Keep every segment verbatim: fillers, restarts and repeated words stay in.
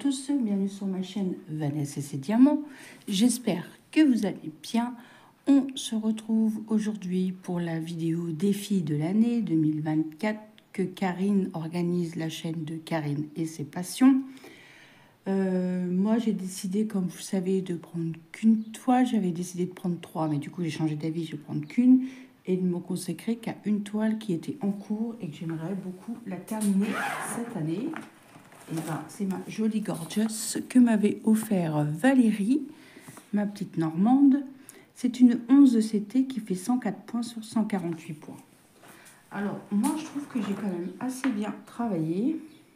tous, bienvenue sur ma chaîne Vanessa et ses diamants. J'espère que vous allez bien. On se retrouve aujourd'hui pour la vidéo défi de l'année deux mille vingt-quatre que Karine organise, la chaîne de Karine et ses passions. Euh, moi j'ai décidé, comme vous savez, de prendre qu'une toile. J'avais décidé de prendre trois, mais du coup j'ai changé d'avis, je vais prendre qu'une et de me consacrer qu'à une toile qui était en cours et que j'aimerais beaucoup la terminer cette année. Et ben, c'est ma jolie gorgeous que m'avait offert Valérie, ma petite normande. C'est une onze de C T qui fait cent quatre points sur cent quarante-huit points. Alors, moi, je trouve que j'ai quand même assez bien travaillé.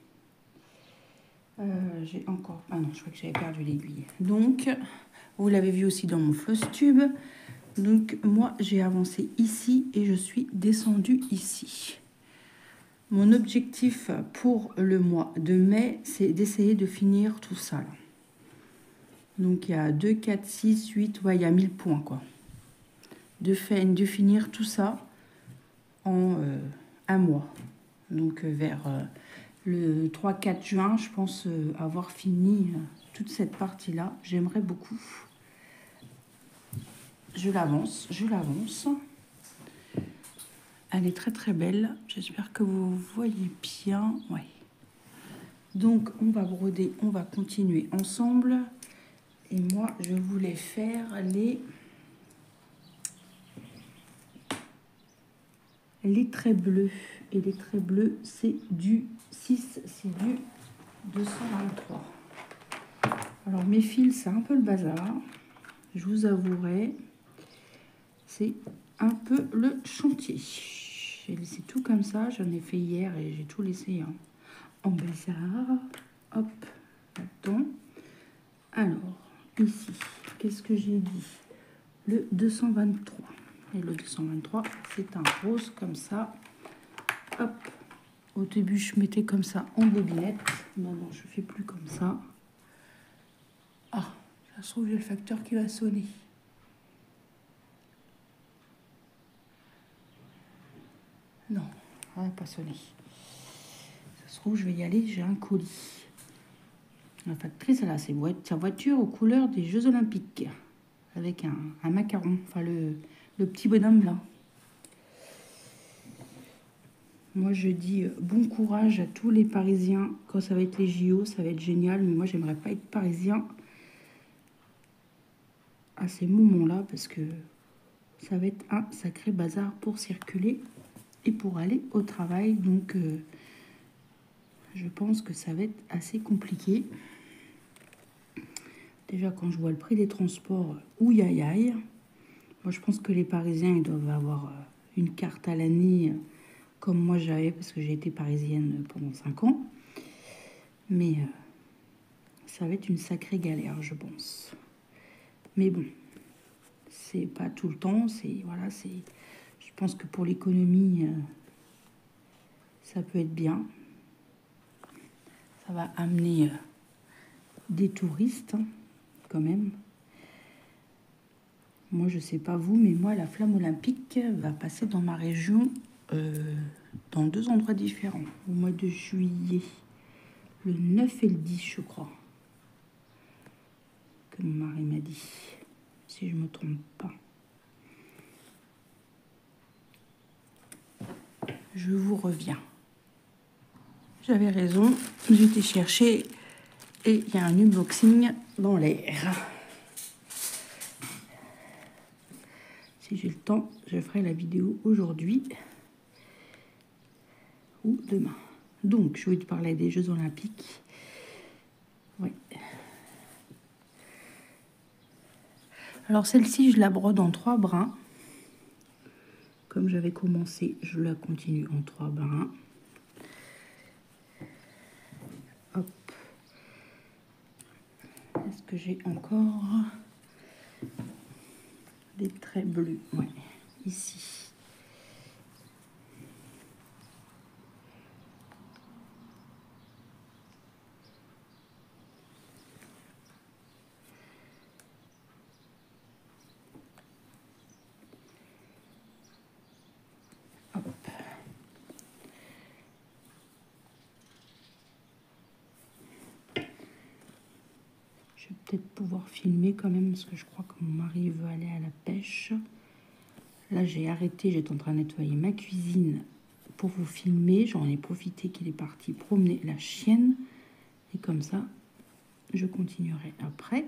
Euh, j'ai encore... Ah non, je crois que j'avais perdu l'aiguille. Donc, vous l'avez vu aussi dans mon floss tube. Donc, moi, j'ai avancé ici et je suis descendue ici. Mon objectif pour le mois de mai, c'est d'essayer de finir tout ça. Là. Donc, il y a deux, quatre, six, huit, ouais, il y a mille points, quoi. De, fait, de finir tout ça en euh, un mois. Donc, euh, vers euh, le trois quatre juin, je pense euh, avoir fini euh, toute cette partie-là. J'aimerais beaucoup. Je l'avance, je l'avance. Elle est très, très belle. J'espère que vous voyez bien. Ouais. Donc, on va broder, on va continuer ensemble. Et moi, je voulais faire les, les traits bleus. Et les traits bleus, c'est du six, c'est du deux cent vingt-trois. Alors, mes fils, c'est un peu le bazar. Je vous avouerai, c'est un peu le chantier. J'ai laissé tout comme ça. J'en ai fait hier et j'ai tout laissé hein, en bazar. Hop, là-dedans. Alors, ici, qu'est-ce que j'ai dit? Le deux cent vingt-trois. Et le deux cent vingt-trois, c'est un rose comme ça. Hop. Au début, je mettais comme ça en bobinette. Non, non, je ne fais plus comme ça. Ah, ça se trouve, il y a le facteur qui va sonner. Non, ça va pas sonner. Ça se trouve, je vais y aller, j'ai un colis. La factrice, elle a ses vo- sa voiture aux couleurs des Jeux Olympiques. Avec un, un macaron, enfin le, le petit bonhomme là. Moi, je dis bon courage à tous les Parisiens. Quand ça va être les J O, ça va être génial. Mais moi, j'aimerais pas être parisien à ces moments-là parce que ça va être un sacré bazar pour circuler et pour aller au travail. Donc, euh, je pense que ça va être assez compliqué. Déjà, quand je vois le prix des transports, ouïe aïe aïe. Moi, je pense que les Parisiens, ils doivent avoir une carte à l'année comme moi j'avais, parce que j'ai été parisienne pendant cinq ans. Mais euh, ça va être une sacrée galère, je pense. Mais bon, c'est pas tout le temps. C'est voilà, c'est. Je pense que pour l'économie, euh, ça peut être bien. Ça va amener euh, des touristes, hein, quand même. Moi, je sais pas vous, mais moi, la flamme olympique va passer dans ma région euh, dans deux endroits différents au mois de juillet. Le neuf et le dix, je crois. Que mon mari m'a dit. Si je me trompe pas. Je vous reviens. J'avais raison. J'ai été chercher et il y a un unboxing dans l'air. Si j'ai le temps, je ferai la vidéo aujourd'hui ou demain. Donc, je vais te parler des Jeux Olympiques. Oui. Alors, celle-ci, je la brode en trois brins. Comme j'avais commencé, je la continue en trois brins. Hop. Est-ce que j'ai encore des traits bleus? Ouais, ici. Je vais peut-être pouvoir filmer quand même, parce que je crois que mon mari veut aller à la pêche. Là, j'ai arrêté, j'étais en train de nettoyer ma cuisine pour vous filmer. J'en ai profité qu'il est parti promener la chienne. Et comme ça, je continuerai après.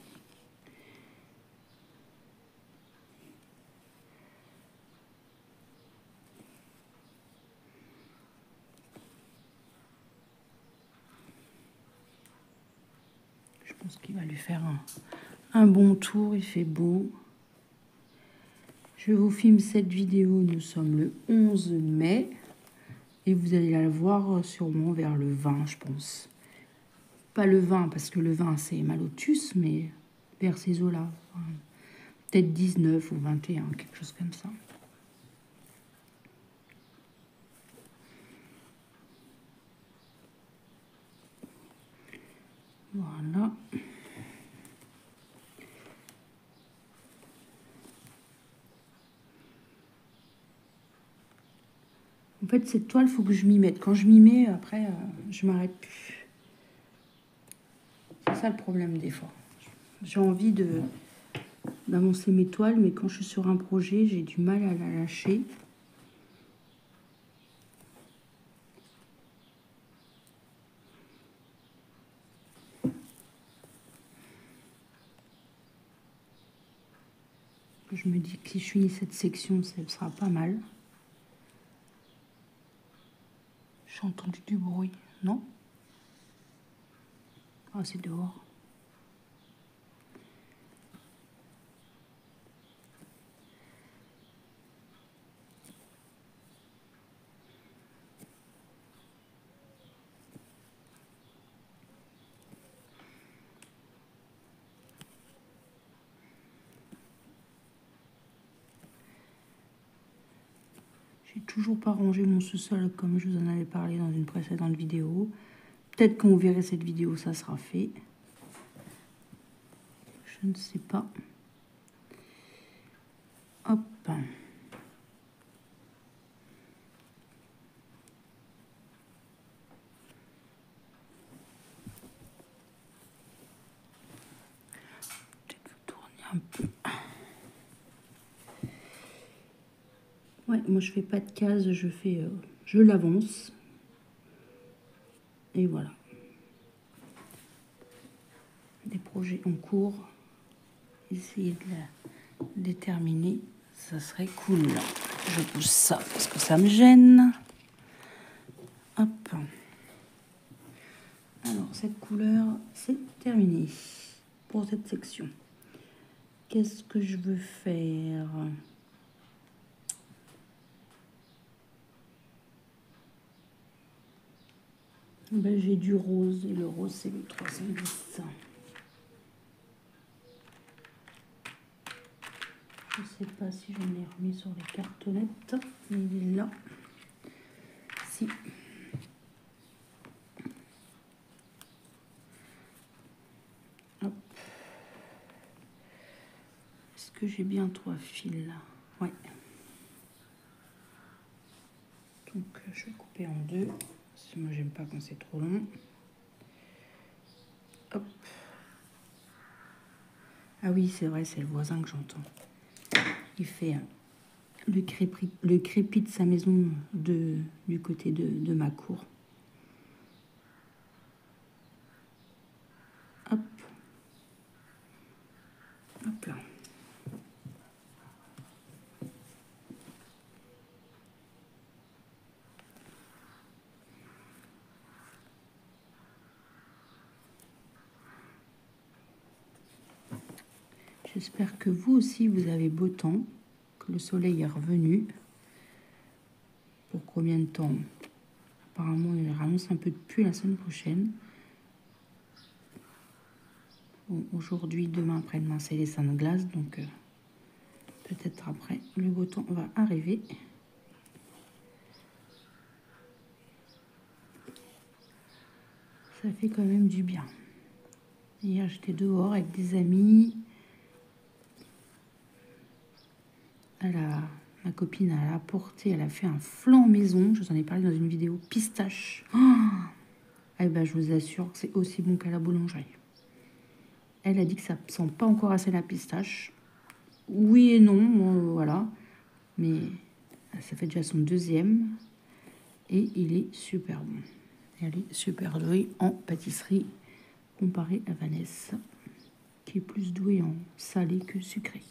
Je pense qu'il va lui faire un, un bon tour, il fait beau. Je vous filme cette vidéo, nous sommes le onze mai. Et vous allez la voir sûrement vers le vingt, je pense. Pas le vingt, parce que le vingt, c'est Malotus, mais vers ces eaux-là. Peut-être dix-neuf ou vingt et un, quelque chose comme ça. Voilà. En fait, cette toile, il faut que je m'y mette. Quand je m'y mets, après, euh, je m'arrête plus. C'est ça le problème des fois. J'ai envie de d'avancer mes toiles, mais quand je suis sur un projet, j'ai du mal à la lâcher. Je me dis que si je finis cette section, ça sera pas mal. J'ai entendu du bruit, non? Ah, c'est dehors. J'ai toujours pas rangé mon sous-sol comme je vous en avais parlé dans une précédente vidéo. Peut-être quand vous verrez cette vidéo, ça sera fait. Je ne sais pas. Hop. Peut-être vous tourner un peu. Ouais, moi je fais pas de cases, je fais, euh, je l'avance. Et voilà. Des projets en cours. Essayer de la déterminer, ça serait cool. Je pousse ça parce que ça me gêne. Hop. Alors, cette couleur, c'est terminé pour cette section. Qu'est-ce que je veux faire? Ben, j'ai du rose et le rose, c'est le trois cent dix. Je sais pas si je l'ai remis sur les cartonnettes, mais il est là. Si. Hop. Est-ce que j'ai bien trois fils là? Ouais. Donc je vais couper en deux. Parce que moi j'aime pas quand c'est trop long. Hop. Ah oui, c'est vrai, c'est le voisin que j'entends. Il fait euh, le crépi, le crépi de sa maison de, du côté de, de ma cour. Hop. Hop là. J'espère que vous aussi, vous avez beau temps, que le soleil est revenu. Pour combien de temps? Apparemment, il annonce un peu de pluie la semaine prochaine. Bon, aujourd'hui, demain, après-demain, c'est les seins de glace, donc euh, peut-être après, le beau temps va arriver. Ça fait quand même du bien. Hier, j'étais dehors avec des amis. Elle a, ma copine, elle a apporté, elle a fait un flan maison. Je vous en ai parlé dans une vidéo pistache. Oh, eh ben, je vous assure que c'est aussi bon qu'à la boulangerie. Elle a dit que ça ne sent pas encore assez la pistache. Oui et non, euh, voilà. Mais ça fait déjà son deuxième. Et il est super bon. Elle est super douée en pâtisserie comparé à Vanessa, qui est plus douée en salé que sucré.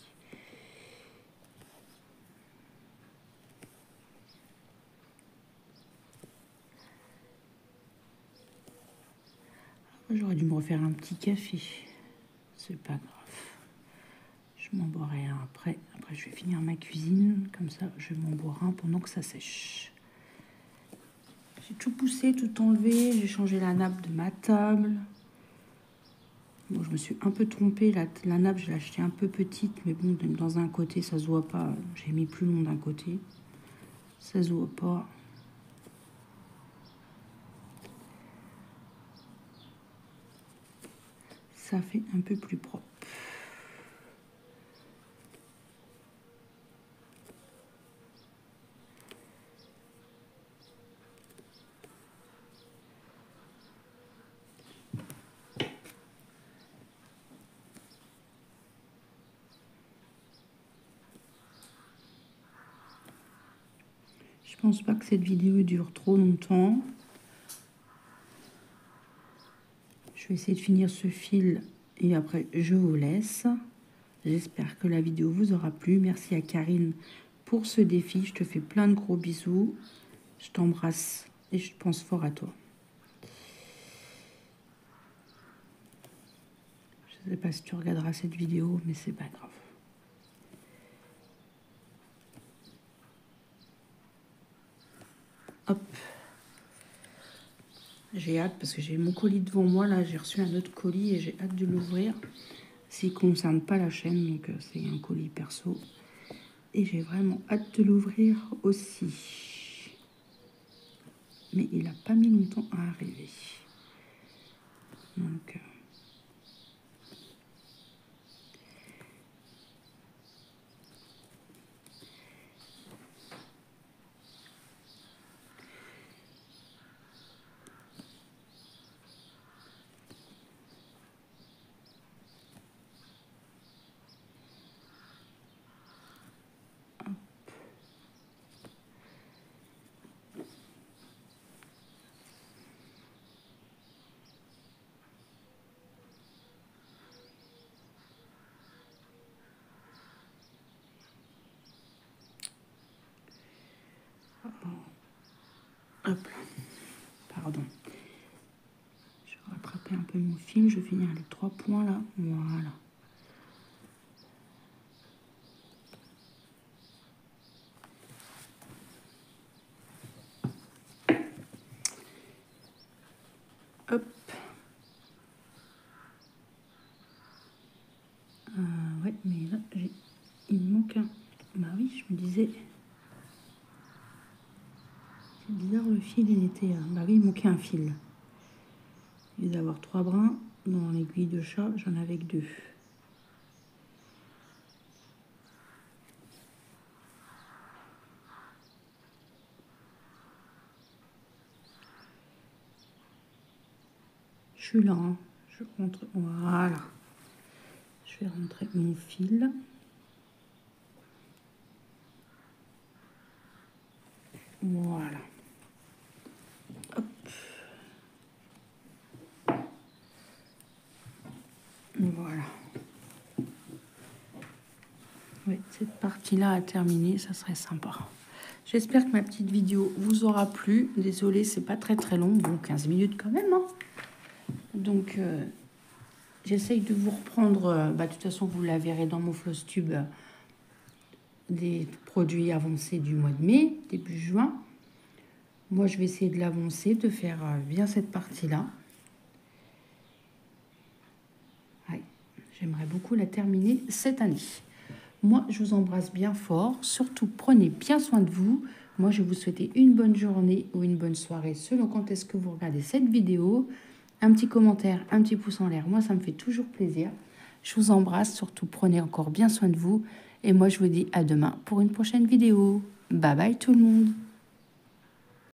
J'aurais dû me refaire un petit café. C'est pas grave. Je m'en boirai un après. Après, je vais finir ma cuisine. Comme ça, je m'en boirai un pendant que ça sèche. J'ai tout poussé, tout enlevé. J'ai changé la nappe de ma table. Bon, je me suis un peu trompée. La, la nappe, je l'ai achetée un peu petite. Mais bon, dans un côté, ça se voit pas. J'ai mis plus long d'un côté. Ça se voit pas. Ça fait un peu plus propre. Je pense pas que cette vidéo dure trop longtemps. Je vais essayer de finir ce fil et après je vous laisse. J'espère que la vidéo vous aura plu. Merci à Karine pour ce défi. Je te fais plein de gros bisous. Je t'embrasse et je pense fort à toi. Je ne sais pas si tu regarderas cette vidéo, mais c'est pas grave. Hop. J'ai hâte parce que j'ai mon colis devant moi. Là, j'ai reçu un autre colis et j'ai hâte de l'ouvrir. S'il ne concerne pas la chaîne, donc c'est un colis perso. Et j'ai vraiment hâte de l'ouvrir aussi. Mais il n'a pas mis longtemps à arriver. Donc... Euh, Hop là. Pardon. Je vais rattraper un peu mon fil. Je vais finir les trois points là. Voilà. Hop. Euh, ouais, mais là, il me manque un. Bah oui, je me disais... C'est bizarre, le fil, il était... Bah oui, il manquait un fil. Au lieu d'avoir trois brins, dans l'aiguille de chat, j'en avais que deux. Je suis là, hein. Je rentre... Voilà. Je vais rentrer mon fil. Voilà. Hop. Voilà. Oui, cette partie-là a terminé, ça serait sympa. J'espère que ma petite vidéo vous aura plu. Désolée, c'est pas très très long. Bon, quinze minutes quand même. Hein. Donc, euh, j'essaye de vous reprendre... Euh, bah, de toute façon, vous la verrez dans mon Flosstube euh, des produits avancés du mois de mai, début juin. Moi, je vais essayer de l'avancer, de faire euh, bien cette partie-là. Ouais, j'aimerais beaucoup la terminer cette année. Moi, je vous embrasse bien fort. Surtout, prenez bien soin de vous. Moi, je vais vous souhaiter une bonne journée ou une bonne soirée selon quand est-ce que vous regardez cette vidéo. Un petit commentaire, un petit pouce en l'air. Moi, ça me fait toujours plaisir. Je vous embrasse. Surtout, prenez encore bien soin de vous. Et moi, je vous dis à demain pour une prochaine vidéo. Bye bye tout le monde.